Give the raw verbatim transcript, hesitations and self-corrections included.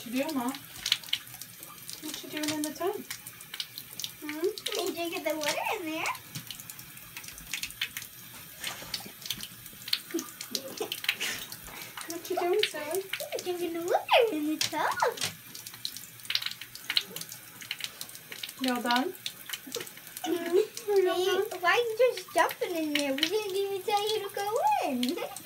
What you doing, Ma? What you doing in the tub? Hmm? You drinking the water in there? What you doing, Sally? You're drinking the water in the tub. Y'all done? Mm-hmm. Hey, why are you just jumping in there? We didn't even tell you to go in.